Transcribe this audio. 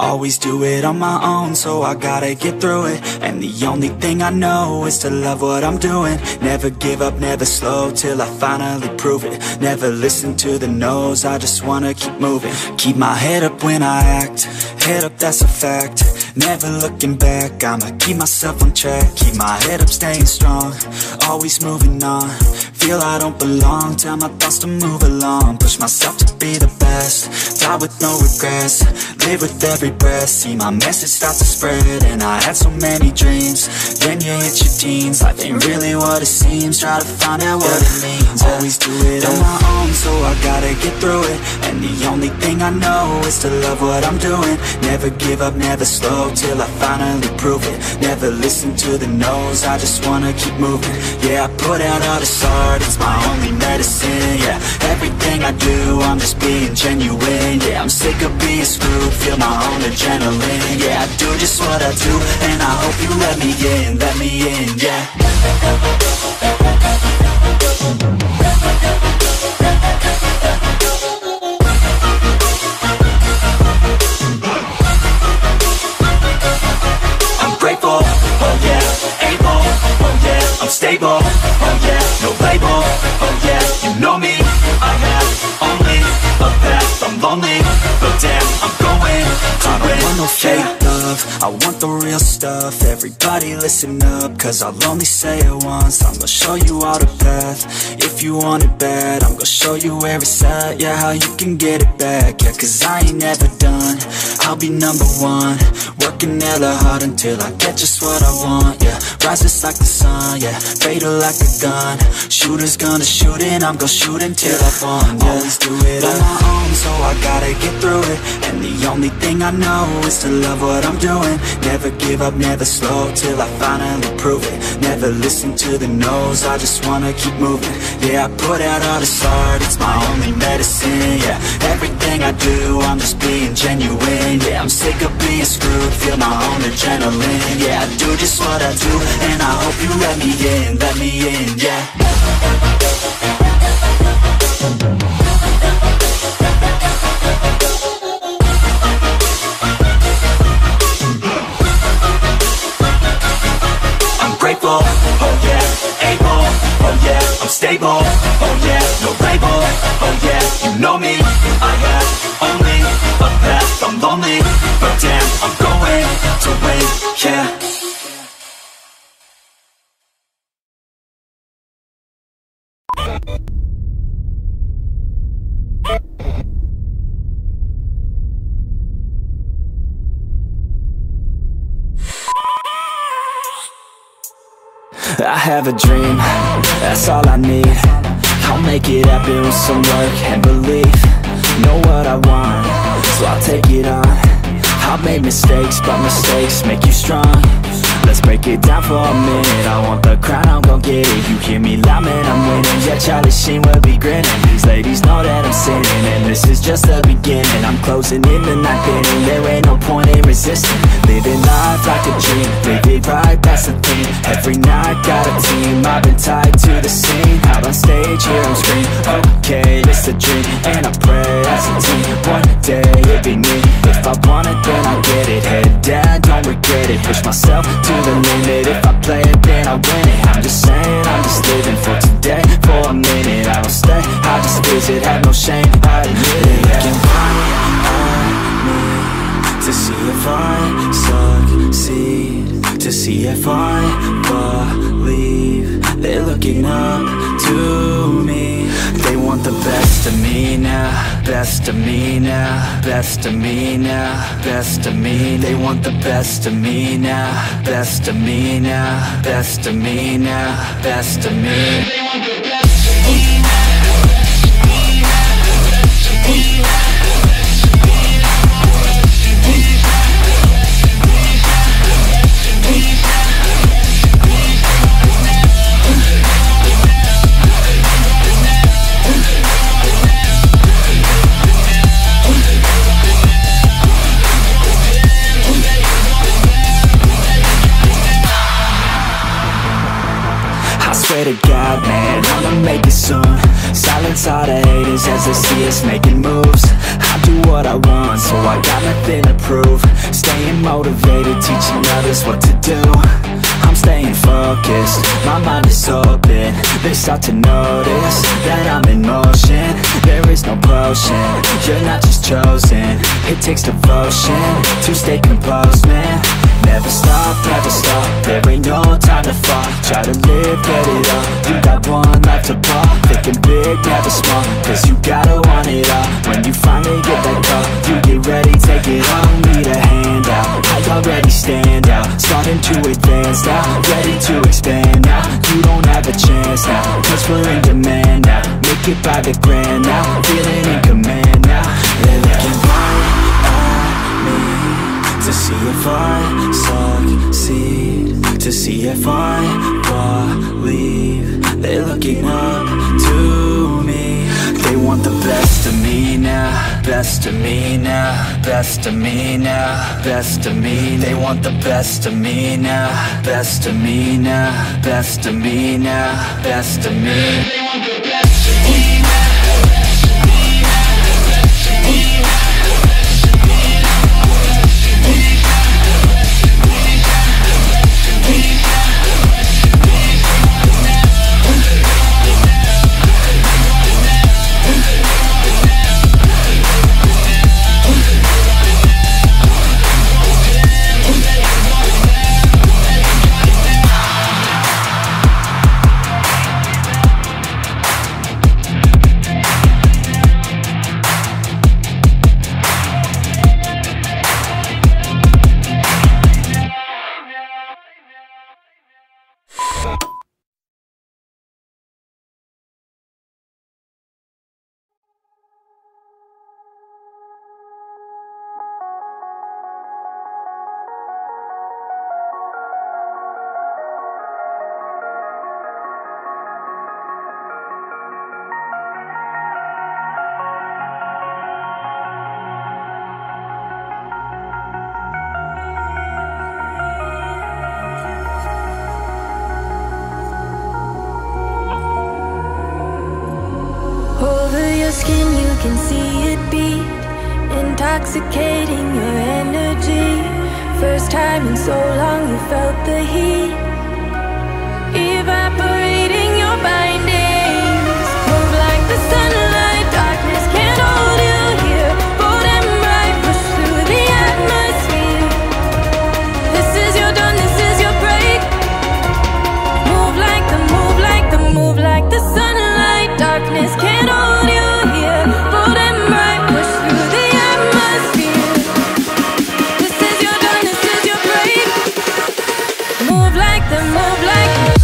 Always do it on my own, so I gotta get through it. And the only thing I know is to love what I'm doing. Never give up, never slow, till I finally prove it. Never listen to the no's, I just wanna keep moving. Keep my head up when I act, head up, that's a fact. Never looking back, I'ma keep myself on track. Keep my head up, staying strong, always moving on. Feel I don't belong, tell my thoughts to move along. Push myself to be the best, die with no regrets. Live with every breath, see my message start to spread. And I had so many dreams, then you hit your teens. Life ain't really what it seems, try to find out what it means. Always do it on my own, so I gotta get through it. And the only thing I know is to love what I'm doing. Never give up, never slow, till I finally prove it. Never listen to the no's, I just wanna keep moving. Yeah, I put out all this art, it's my only medicine. Yeah, everything I do, I'm just being genuine. Yeah, I'm sick of being screwed, feel my own adrenaline. Yeah, I do just what I do, and I hope you let me in, yeah. I'm grateful, oh yeah, able, oh yeah, I'm stable, oh yeah, no label, oh yeah, you know me, I have only a path, I'm lonely, but damn, I'm going to win. I don't want no fake love, I want the real stuff. Everybody listen up, cause I'll only say it once. I'm gonna show you all the path, if you want it bad. I'm gonna show you where it's at, yeah, how you can get it back. Yeah, cause I ain't never done, I'll be number one. Working hella hard until I get just what I want, yeah. Rises like the sun, yeah, fatal like a gun. Shooter's gonna shoot and I'm gonna shoot until I fall, yeah. Always do it on my own, so I gotta get through it. And the only thing I know is to love what I'm doing. Never give up, never slow, till I finally prove it. Never listen to the no's, I just wanna keep moving. Yeah, I put out all this art, it's my only medicine. Yeah, everything I do, I'm just being genuine. Yeah, I'm sick of being screwed, feel my own adrenaline. Yeah, I do just what I do, and I hope you let me in, yeah. I'm grateful, oh yeah, able, oh yeah, I'm stable, oh yeah, no label, oh yeah, you know me, I have only a path, I'm lonely, but damn, I'm going to win, yeah. I have a dream, that's all I need. I'll make it happen with some work and belief. Know what I want, so I'll take it on. I'll make mistakes, but mistakes make you strong. Let's break it down for a minute. I want the crown, I'm gon' get it. You hear me loud, man, I'm winning. Yeah, Charlie Sheen will be grinning. These ladies know that I'm sinning, and this is just the beginning. I'm closing in the ninth inning, there ain't no point in resisting. Living life like a dream, live it right, that's the thing. Every night, got a team, I've been tied to the scene. Out on stage, here I'm screaming, okay, it's a dream. And I pray as a team, one day it'll be me. If I want it, then I'll get it. Head down, don't regret it. Push myself to the limit, if I play it then I win it. I'm just saying, I'm just living for today, for a minute. I don't stay, I just visit, have no shame, I admit it. Looking right at me, to see if I succeed, to see if I believe. They're looking up to me, they want the best of me now, best of me now, best of me now, best of me. They want the best of me now, best of me now, best of me now, best of me. They want the best of me now. Swear to God, man, I'ma make it soon. Silence all the haters as they see us making moves. I do what I want, so I got nothing to prove. Staying motivated, teaching others what to do. I'm staying focused, my mind is open. They start to notice that I'm in motion. There is no potion, you're not just chosen. It takes devotion to stay composed, man. Never stop, there ain't no time to fall. Try to live, get it up, you got one life to ball. Thinking big, never small, cause you gotta want it all. When you finally get that call, you get ready, take it all. Need a hand out, I already stand out. Starting to advance now, ready to expand now. You don't have a chance now, cause we're in demand now. Make it by the grand now, feeling in command now. They're looking right at me to see if I succeed, to see if I believe. They're looking up to me. They want the best of me now, best of me now, best of me now, best of me. They want the best of me now, best of me now, best of me now, best of me. They want the best of me now. Skin, you can see it beat, intoxicating your energy. First time in so long you felt the heat, evaporating your bindings. Move like the sunlight, darkness can't hold you here. Bold and bright, push through the atmosphere. This is your dawn, this is your break. Move like the, move like the, move like the sunlight, darkness can't hold you. Bold and bright, push through the atmosphere. This is your dawn, this is your break. Move like the, move like the.